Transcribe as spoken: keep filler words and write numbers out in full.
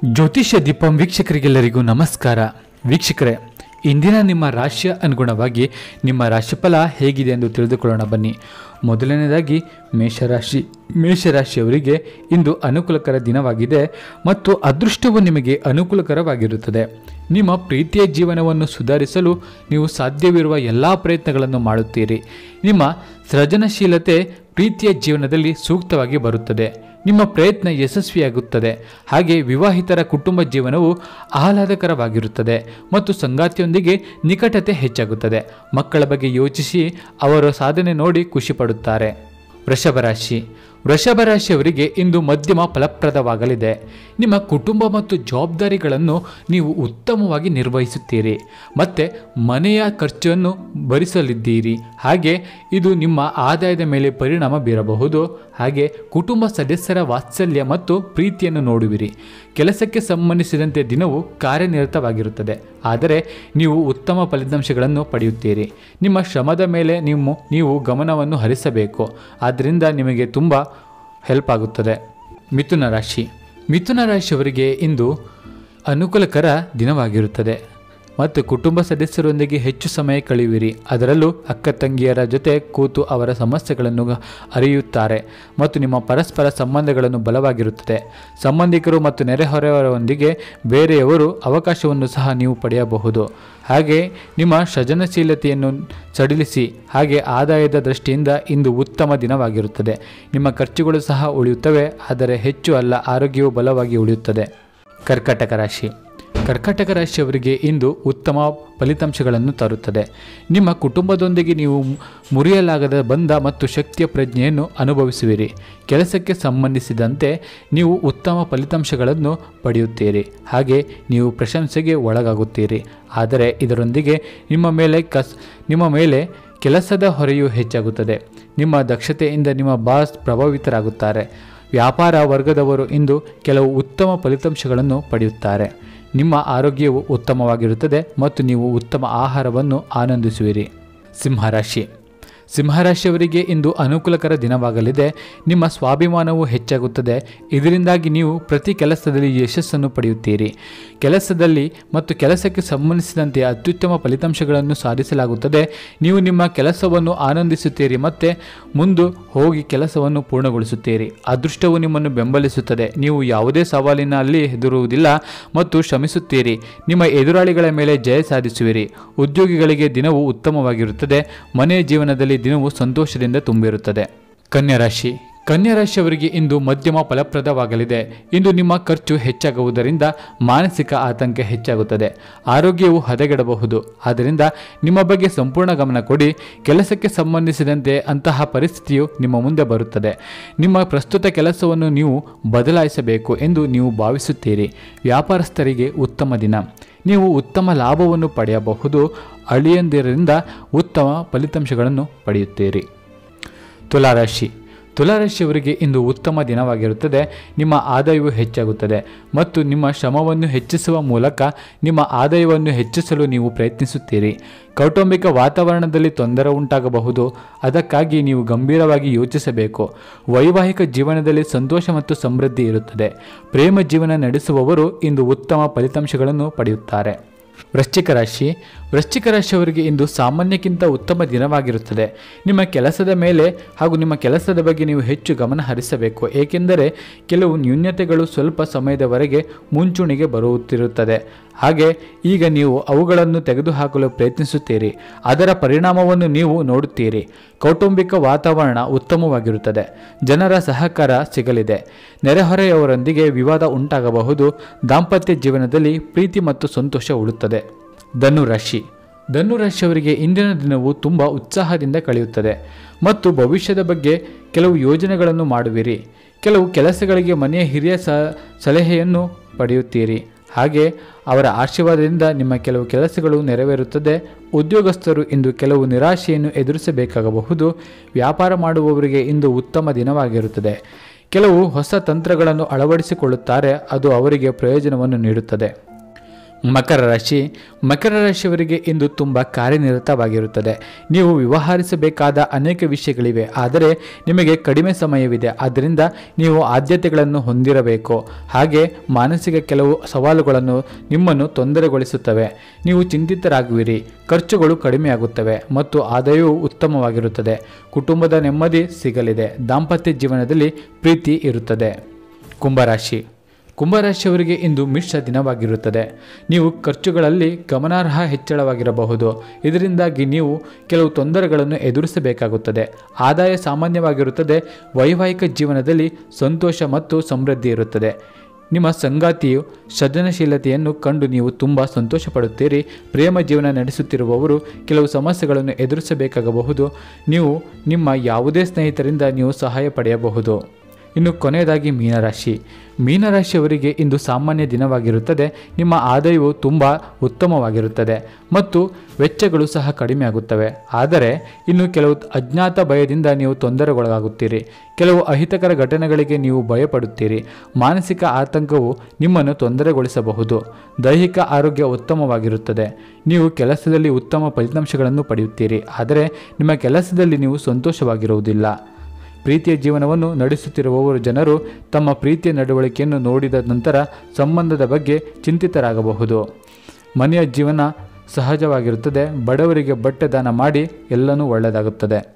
ಜ್ಯೋತಿಷ್ಯ ದೀಪಂ ವೀಕ್ಷಕರಿಗೆಲ್ಲರಿಗೂ ನಮಸ್ಕಾರ. ವೀಕ್ಷಕರೇ, ಇಂದಿನ ನಿಮ್ಮ ರಾಶಿಯ ಅನುಗುಣವಾಗಿ ನಿಮ್ಮ ರಾಶಿಫಲ ಹೇಗಿದೆ ಎಂದು ತಿಳಿದುಕೊಳ್ಳೋಣ ಬನ್ನಿ. ಮೊದಲನೇದಾಗಿ ಮೇಷರಾಶಿ. ಮೇಷರಾಶಿಯವರಿಗೆ ಇಂದು ಅನುಕೂಲಕರ ದಿನವಾಗಿದೆ ಮತ್ತು ಅದೃಷ್ಟವು ನಿಮಗೆ ಅನುಕೂಲಕರವಾಗಿರುತ್ತದೆ. ನಿಮ್ಮ ಪ್ರೀತಿಯ ಜೀವನವನ್ನು ಸುಧಾರಿಸಲು ನೀವು ಸಾಧ್ಯವಿರುವ ಎಲ್ಲ ಪ್ರಯತ್ನಗಳನ್ನು ಮಾಡುತ್ತೀರಿ. ನಿಮ್ಮ ಸೃಜನಶೀಲತೆ ಪ್ರೀತಿಯ ಜೀವನದಲ್ಲಿ ಸೂಕ್ತವಾಗಿ ಬರುತ್ತದೆ. ನಿಮ್ಮ ಪ್ರಯತ್ನ ಯಶಸ್ವಿಯಾಗುತ್ತದೆ. ಹಾಗೆ ವಿವಾಹಿತರ ಕುಟುಂಬ ಜೀವನವು ಆಹ್ಲಾದಕರವಾಗಿರುತ್ತದೆ ಮತ್ತು ಸಂಗಾತಿಯೊಂದಿಗೆ ನಿಕಟತೆ ಹೆಚ್ಚಾಗುತ್ತದೆ. ಮಕ್ಕಳ ಬಗ್ಗೆ ಯೋಚಿಸಿ ಅವರ ಸಾಧನೆ ನೋಡಿ ಖುಷಿ ಪಡುತ್ತಾರೆ. ವೃಷಭ ರಾಶಿ. ವೃಷಭ ರಾಶಿಯವರಿಗೆ ಇಂದು ಮಧ್ಯಮ ಫಲಪ್ರದವಾಗಲಿದೆ. ನಿಮ್ಮ ಕುಟುಂಬ ಮತ್ತು ಜವಾಬ್ದಾರಿಗಳನ್ನು ನೀವು ಉತ್ತಮವಾಗಿ ನಿರ್ವಹಿಸುತ್ತೀರಿ ಮತ್ತು ಮನೆಯ ಖರ್ಚನ್ನು ಭರಿಸಲಿದ್ದೀರಿ. ಹಾಗೆ ಇದು ನಿಮ್ಮ ಆದಾಯದ ಮೇಲೆ ಪರಿಣಾಮ ಬೀರಬಹುದು. ಹಾಗೆ ಕುಟುಂಬ ಸದಸ್ಯರ ವಾತ್ಸಲ್ಯ ಮತ್ತು ಪ್ರೀತಿಯನ್ನು ನೋಡುವಿರಿ. ಕೆಲಸಕ್ಕೆ ಸಂಬಂಧಿಸಿದಂತೆ ದಿನವು ಕಾರ್ಯನಿರತವಾಗಿರುತ್ತದೆ, ಆದರೆ ನೀವು ಉತ್ತಮ ಫಲಿತಾಂಶಗಳನ್ನು ಪಡೆಯುತ್ತೀರಿ. ನಿಮ್ಮ ಶ್ರಮದ ಮೇಲೆ ನೀವು ನೀವು ಗಮನವನ್ನು ಹರಿಸಬೇಕು. ಆದ್ದರಿಂದ ನಿಮಗೆ ತುಂಬ ಹೆಲ್ಪ್ ಆಗುತ್ತದೆ. ಮಿಥುನ ರಾಶಿ. ಮಿಥುನ ರಾಶಿಯವರಿಗೆ ಇಂದು ಅನುಕೂಲಕರ ದಿನವಾಗಿರುತ್ತದೆ ಮತ್ತು ಕುಟುಂಬ ಸದಸ್ಯರೊಂದಿಗೆ ಹೆಚ್ಚು ಸಮಯ ಕಳೆಯುವಿರಿ. ಅದರಲ್ಲೂ ಅಕ್ಕ ತಂಗಿಯರ ಜೊತೆ ಕೂತು ಅವರ ಸಮಸ್ಯೆಗಳನ್ನು ಅರಿಯುತ್ತಾರೆ ಮತ್ತು ನಿಮ್ಮ ಪರಸ್ಪರ ಸಂಬಂಧಗಳನ್ನು ಬಲವಾಗಿರುತ್ತದೆ. ಸಂಬಂಧಿಕರು ಮತ್ತು ನೆರೆಹೊರೆಯವರೊಂದಿಗೆ ಬೇರೆಯವರು ಅವಕಾಶವನ್ನು ಸಹ ನೀವು ಪಡೆಯಬಹುದು. ಹಾಗೆ ನಿಮ್ಮ ಸೃಜನಶೀಲತೆಯನ್ನು ಸಡಿಲಿಸಿ. ಹಾಗೆ ಆದಾಯದ ದೃಷ್ಟಿಯಿಂದ ಇಂದು ಉತ್ತಮ ದಿನವಾಗಿರುತ್ತದೆ. ನಿಮ್ಮ ಖರ್ಚುಗಳು ಸಹ ಉಳಿಯುತ್ತವೆ, ಆದರೆ ಹೆಚ್ಚು ಅಲ್ಲ, ಆರೋಗ್ಯವು ಬಲವಾಗಿ ಉಳಿಯುತ್ತದೆ. ಕರ್ಕಾಟಕ ರಾಶಿ. ಕರ್ಕಾಟಕ ರಾಶಿಯವರಿಗೆ ಇಂದು ಉತ್ತಮ ಫಲಿತಾಂಶಗಳನ್ನು ತರುತ್ತದೆ. ನಿಮ್ಮ ಕುಟುಂಬದೊಂದಿಗೆ ನೀವು ಮುರಿಯಲಾಗದ ಬಂಧ ಮತ್ತು ಶಕ್ತಿಯ ಪ್ರಜ್ಞೆಯನ್ನು ಅನುಭವಿಸುವಿರಿ. ಕೆಲಸಕ್ಕೆ ಸಂಬಂಧಿಸಿದಂತೆ ನೀವು ಉತ್ತಮ ಫಲಿತಾಂಶಗಳನ್ನು ಪಡೆಯುತ್ತೀರಿ. ಹಾಗೆ ನೀವು ಪ್ರಶಂಸೆಗೆ ಒಳಗಾಗುತ್ತೀರಿ. ಆದರೆ ಇದರೊಂದಿಗೆ ನಿಮ್ಮ ಮೇಲೆ ಕಸ್ ನಿಮ್ಮ ಮೇಲೆ ಕೆಲಸದ ಹೊರೆಯೂ ಹೆಚ್ಚಾಗುತ್ತದೆ. ನಿಮ್ಮ ದಕ್ಷತೆಯಿಂದ ನಿಮ್ಮ ಬಾಸ್ ಪ್ರಭಾವಿತರಾಗುತ್ತಾರೆ. ವ್ಯಾಪಾರ ವರ್ಗದವರು ಇಂದು ಕೆಲವು ಉತ್ತಮ ಫಲಿತಾಂಶಗಳನ್ನು ಪಡೆಯುತ್ತಾರೆ. ನಿಮ್ಮ ಆರೋಗ್ಯವು ಉತ್ತಮವಾಗಿರುತ್ತದೆ ಮತ್ತು ನೀವು ಉತ್ತಮ ಆಹಾರವನ್ನು ಆನಂದಿಸುವಿರಿ. ಸಿಂಹರಾಶಿ. ಸಿಂಹರಾಶಿಯವರಿಗೆ ಇಂದು ಅನುಕೂಲಕರ ದಿನವಾಗಲಿದೆ. ನಿಮ್ಮ ಸ್ವಾಭಿಮಾನವು ಹೆಚ್ಚಾಗುತ್ತದೆ. ಇದರಿಂದಾಗಿ ನೀವು ಪ್ರತಿ ಕೆಲಸದಲ್ಲಿ ಯಶಸ್ಸನ್ನು ಪಡೆಯುತ್ತೀರಿ. ಕೆಲಸದಲ್ಲಿ ಮತ್ತು ಕೆಲಸಕ್ಕೆ ಸಂಬಂಧಿಸಿದಂತೆ ಅತ್ಯುತ್ತಮ ಫಲಿತಾಂಶಗಳನ್ನು ಸಾಧಿಸಲಾಗುತ್ತದೆ. ನೀವು ನಿಮ್ಮ ಕೆಲಸವನ್ನು ಆನಂದಿಸುತ್ತೀರಿ ಮತ್ತು ಮುಂದೆ ಹೋಗಿ ಕೆಲಸವನ್ನು ಪೂರ್ಣಗೊಳಿಸುತ್ತೀರಿ. ಅದೃಷ್ಟವು ನಿಮ್ಮನ್ನು ಬೆಂಬಲಿಸುತ್ತದೆ. ನೀವು ಯಾವುದೇ ಸವಾಲಿನಲ್ಲಿ ಹೆದರುವುದಿಲ್ಲ ಮತ್ತು ಶ್ರಮಿಸುತ್ತೀರಿ. ನಿಮ್ಮ ಎದುರಾಳಿಗಳ ಮೇಲೆ ಜಯ ಸಾಧಿಸುವಿರಿ. ಉದ್ಯೋಗಿಗಳಿಗೆ ದಿನವು ಉತ್ತಮವಾಗಿರುತ್ತದೆ. ಮನೆಯ ಜೀವನದಲ್ಲಿ ದಿನವು ಸಂತೋಷದಿಂದ ತುಂಬಿರುತ್ತದೆ. ಕನ್ಯಾ ರಾಶಿ. ಕನ್ಯಾ ರಾಶಿಯವರಿಗೆ ಇಂದು ಮಧ್ಯಮ ಫಲಪ್ರದವಾಗಲಿದೆ. ಇಂದು ನಿಮ್ಮ ಖರ್ಚು ಹೆಚ್ಚಾಗುವುದರಿಂದ ಮಾನಸಿಕ ಆತಂಕ ಹೆಚ್ಚಾಗುತ್ತದೆ. ಆರೋಗ್ಯವು ಹದಗೆಡಬಹುದು. ಆದ್ದರಿಂದ ನಿಮ್ಮ ಬಗ್ಗೆ ಸಂಪೂರ್ಣ ಗಮನ ಕೊಡಿ. ಕೆಲಸಕ್ಕೆ ಸಂಬಂಧಿಸಿದಂತೆ ಅಂತಹ ಪರಿಸ್ಥಿತಿಯು ನಿಮ್ಮ ಮುಂದೆ ಬರುತ್ತದೆ. ನಿಮ್ಮ ಪ್ರಸ್ತುತ ಕೆಲಸವನ್ನು ನೀವು ಬದಲಾಯಿಸಬೇಕು ಎಂದು ನೀವು ಭಾವಿಸುತ್ತೀರಿ. ವ್ಯಾಪಾರಸ್ಥರಿಗೆ ಉತ್ತಮ ದಿನ. ನೀವು ಉತ್ತಮ ಲಾಭವನ್ನು ಪಡೆಯಬಹುದು. ಅಳಿಯಂದಿರಿಂದ ಉತ್ತಮ ಫಲಿತಾಂಶಗಳನ್ನು ಪಡೆಯುತ್ತೀರಿ. ತುಲಾರಾಶಿ. ತುಲಾರಾಶಿಯವರಿಗೆ ಇಂದು ಉತ್ತಮ ದಿನವಾಗಿರುತ್ತದೆ. ನಿಮ್ಮ ಆದಾಯವು ಹೆಚ್ಚಾಗುತ್ತದೆ ಮತ್ತು ನಿಮ್ಮ ಶ್ರಮವನ್ನು ಹೆಚ್ಚಿಸುವ ಮೂಲಕ ನಿಮ್ಮ ಆದಾಯವನ್ನು ಹೆಚ್ಚಿಸಲು ನೀವು ಪ್ರಯತ್ನಿಸುತ್ತೀರಿ. ಕೌಟುಂಬಿಕ ವಾತಾವರಣದಲ್ಲಿ ತೊಂದರೆ ಉಂಟಾಗಬಹುದು. ಅದಕ್ಕಾಗಿ ನೀವು ಗಂಭೀರವಾಗಿ ಯೋಚಿಸಬೇಕು. ವೈವಾಹಿಕ ಜೀವನದಲ್ಲಿ ಸಂತೋಷ ಮತ್ತು ಸಮೃದ್ಧಿ ಇರುತ್ತದೆ. ಪ್ರೇಮ ಜೀವನ ನಡೆಸುವವರು ಇಂದು ಉತ್ತಮ ಫಲಿತಾಂಶಗಳನ್ನು ಪಡೆಯುತ್ತಾರೆ. ವೃಶ್ಚಿಕ ರಾಶಿ. ವೃಶ್ಚಿಕ ರಾಶಿಯವರಿಗೆ ಇಂದು ಸಾಮಾನ್ಯಕ್ಕಿಂತ ಉತ್ತಮ ದಿನವಾಗಿರುತ್ತದೆ. ನಿಮ್ಮ ಕೆಲಸದ ಮೇಲೆ ಹಾಗೂ ನಿಮ್ಮ ಕೆಲಸದ ಬಗ್ಗೆ ನೀವು ಹೆಚ್ಚು ಗಮನ ಹರಿಸಬೇಕು, ಏಕೆಂದರೆ ಕೆಲವು ನ್ಯೂನತೆಗಳು ಸ್ವಲ್ಪ ಸಮಯದವರೆಗೆ ಮುಂಚೂಣಿಗೆ ಬರುತ್ತಿರುತ್ತದೆ. ಹಾಗೆ ಈಗ ನೀವು ಅವುಗಳನ್ನು ತೆಗೆದುಹಾಕಲು ಪ್ರಯತ್ನಿಸುತ್ತೀರಿ. ಅದರ ಪರಿಣಾಮವನ್ನು ನೀವು ನೋಡುತ್ತೀರಿ. ಕೌಟುಂಬಿಕ ವಾತಾವರಣ ಉತ್ತಮವಾಗಿರುತ್ತದೆ. ಜನರ ಸಹಕಾರ ಸಿಗಲಿದೆ. ನೆರೆಹೊರೆಯವರೊಂದಿಗೆ ವಿವಾದ ಉಂಟಾಗಬಹುದು. ದಾಂಪತ್ಯ ಜೀವನದಲ್ಲಿ ಪ್ರೀತಿ ಮತ್ತು ಸಂತೋಷ ಉಳಿಯುತ್ತದೆ. ಧನುರಾಶಿ. ಧನುರಾಶಿಯವರಿಗೆ ಇಂದಿನ ದಿನವು ತುಂಬ ಉತ್ಸಾಹದಿಂದ ಕಳೆಯುತ್ತದೆ ಮತ್ತು ಭವಿಷ್ಯದ ಬಗ್ಗೆ ಕೆಲವು ಯೋಜನೆಗಳನ್ನು ಮಾಡುವಿರಿ. ಕೆಲವು ಕೆಲಸಗಳಿಗೆ ಮನೆಯ ಹಿರಿಯ ಸಲಹೆಯನ್ನು ಪಡೆಯುತ್ತೀರಿ. ಹಾಗೆ ಅವರ ಆಶೀರ್ವಾದದಿಂದ ನಿಮ್ಮ ಕೆಲವು ಕೆಲಸಗಳು ನೆರವೇರುತ್ತದೆ. ಉದ್ಯೋಗಸ್ಥರು ಇಂದು ಕೆಲವು ನಿರಾಶೆಯನ್ನು ಎದುರಿಸಬೇಕಾಗಬಹುದು. ವ್ಯಾಪಾರ ಮಾಡುವವರಿಗೆ ಇಂದು ಉತ್ತಮ ದಿನವಾಗಿರುತ್ತದೆ. ಕೆಲವು ಹೊಸ ತಂತ್ರಗಳನ್ನು ಅಳವಡಿಸಿಕೊಳ್ಳುತ್ತಾರೆ. ಅದು ಅವರಿಗೆ ಪ್ರಯೋಜನವನ್ನು ನೀಡುತ್ತದೆ. ಮಕರ ರಾಶಿ ಮಕರ ರಾಶಿಯವರಿಗೆ ಇಂದು ತುಂಬ ಕಾರ್ಯನಿರತವಾಗಿರುತ್ತದೆ. ನೀವು ವ್ಯವಹರಿಸಬೇಕಾದ ಅನೇಕ ವಿಷಯಗಳಿವೆ, ಆದರೆ ನಿಮಗೆ ಕಡಿಮೆ ಸಮಯವಿದೆ. ಆದ್ದರಿಂದ ನೀವು ಆದ್ಯತೆಗಳನ್ನು ಹೊಂದಿರಬೇಕು. ಹಾಗೆ ಮಾನಸಿಕ ಕೆಲವು ಸವಾಲುಗಳನ್ನು ನಿಮ್ಮನ್ನು ತೊಂದರೆಗೊಳಿಸುತ್ತವೆ. ನೀವು ಚಿಂತಿತರಾಗುವಿರಿ, ಖರ್ಚುಗಳು ಕಡಿಮೆಯಾಗುತ್ತವೆ ಮತ್ತು ಆದಾಯವು ಉತ್ತಮವಾಗಿರುತ್ತದೆ. ಕುಟುಂಬದ ನೆಮ್ಮದಿ ಸಿಗಲಿದೆ. ದಾಂಪತ್ಯ ಜೀವನದಲ್ಲಿ ಪ್ರೀತಿ ಇರುತ್ತದೆ. ಕುಂಭರಾಶಿ ಕುಂಭರಾಶಿಯವರಿಗೆ ಇಂದು ಮಿಶ್ರ ದಿನವಾಗಿರುತ್ತದೆ. ನೀವು ಖರ್ಚುಗಳಲ್ಲಿ ಗಮನಾರ್ಹ ಹೆಚ್ಚಳವಾಗಿರಬಹುದು. ಇದರಿಂದಾಗಿ ನೀವು ಕೆಲವು ತೊಂದರೆಗಳನ್ನು ಎದುರಿಸಬೇಕಾಗುತ್ತದೆ. ಆದಾಯ ಸಾಮಾನ್ಯವಾಗಿರುತ್ತದೆ. ವೈವಾಹಿಕ ಜೀವನದಲ್ಲಿ ಸಂತೋಷ ಮತ್ತು ಸಮೃದ್ಧಿ ಇರುತ್ತದೆ. ನಿಮ್ಮ ಸಂಗಾತಿಯು ಸೃಜನಶೀಲತೆಯನ್ನು ಕಂಡು ನೀವು ತುಂಬ ಸಂತೋಷ ಪಡುತ್ತೀರಿ. ಪ್ರೇಮ ಜೀವನ ನಡೆಸುತ್ತಿರುವವರು ಕೆಲವು ಸಮಸ್ಯೆಗಳನ್ನು ಎದುರಿಸಬೇಕಾಗಬಹುದು. ನೀವು ನಿಮ್ಮ ಯಾವುದೇ ಸ್ನೇಹಿತರಿಂದ ನೀವು ಸಹಾಯ ಪಡೆಯಬಹುದು. ಇನ್ನು ಕೊನೆಯದಾಗಿ ಮೀನರಾಶಿ ಮೀನರಾಶಿಯವರಿಗೆ ಇಂದು ಸಾಮಾನ್ಯ ದಿನವಾಗಿರುತ್ತದೆ. ನಿಮ್ಮ ಆದಾಯವು ತುಂಬ ಉತ್ತಮವಾಗಿರುತ್ತದೆ ಮತ್ತು ವೆಚ್ಚಗಳು ಸಹ ಕಡಿಮೆ ಆಗುತ್ತವೆ. ಆದರೆ ಇನ್ನು ಕೆಲವು ಅಜ್ಞಾತ ಭಯದಿಂದ ನೀವು ತೊಂದರೆಗೊಳಗಾಗುತ್ತೀರಿ. ಕೆಲವು ಅಹಿತಕರ ಘಟನೆಗಳಿಗೆ ನೀವು ಭಯಪಡುತ್ತೀರಿ. ಮಾನಸಿಕ ಆತಂಕವು ನಿಮ್ಮನ್ನು ತೊಂದರೆಗೊಳಿಸಬಹುದು. ದೈಹಿಕ ಆರೋಗ್ಯ ಉತ್ತಮವಾಗಿರುತ್ತದೆ. ನೀವು ಕೆಲಸದಲ್ಲಿ ಉತ್ತಮ ಫಲಿತಾಂಶಗಳನ್ನು ಪಡೆಯುತ್ತೀರಿ, ಆದರೆ ನಿಮ್ಮ ಕೆಲಸದಲ್ಲಿ ನೀವು ಸಂತೋಷವಾಗಿರುವುದಿಲ್ಲ. ಪ್ರೀತಿಯ ಜೀವನವನ್ನು ನಡೆಸುತ್ತಿರುವವರು ಜನರು ತಮ್ಮ ಪ್ರೀತಿಯ ನಡವಳಿಕೆಯನ್ನು ನೋಡಿದ ನಂತರ ಸಂಬಂಧದ ಬಗ್ಗೆ ಚಿಂತಿತರಾಗಬಹುದು. ಮನೆಯ ಜೀವನ ಸಹಜವಾಗಿರುತ್ತದೆ. ಬಡವರಿಗೆ ಬಟ್ಟೆ ದಾನ ಮಾಡಿ ಎಲ್ಲನೂ ಒಳ್ಳೆಯದಾಗುತ್ತದೆ.